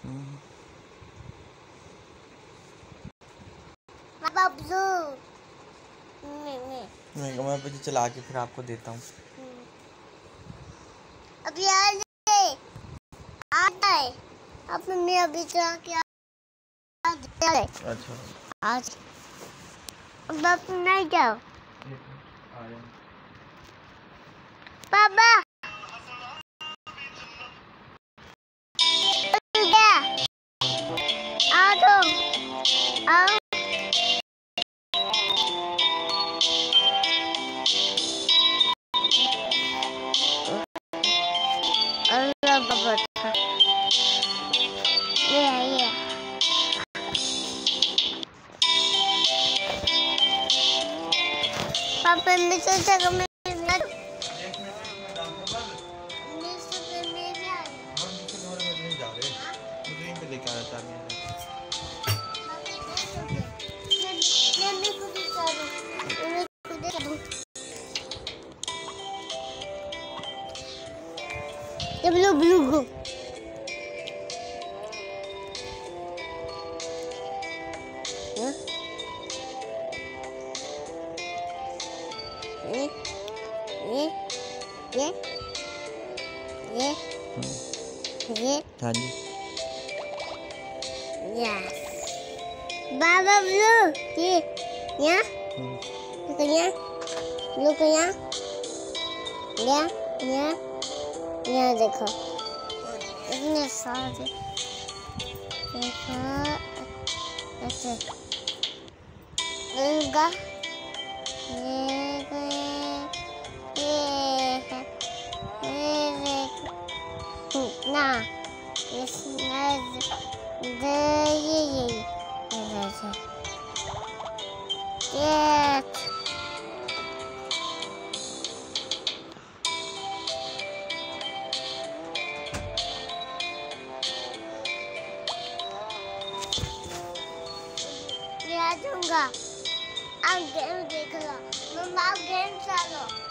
मैं मुझे चला के फिर आपको देता हूँ। अभी आ जाए अपने अभी चला के अच्छा आज बाप नहीं जाओ पापा आओ तो आओ अल्लाह बाबा ये पापा मैं सोचा कि मैं blue go. Yeah. हाँ जी। Yes. Baba blue. ये यहाँ look यहाँ यहाँ देखो इतने सारे देखो ऐसे देखा ना दूंगा। आप गेम देख लो, मम्मा आप गेम चलो।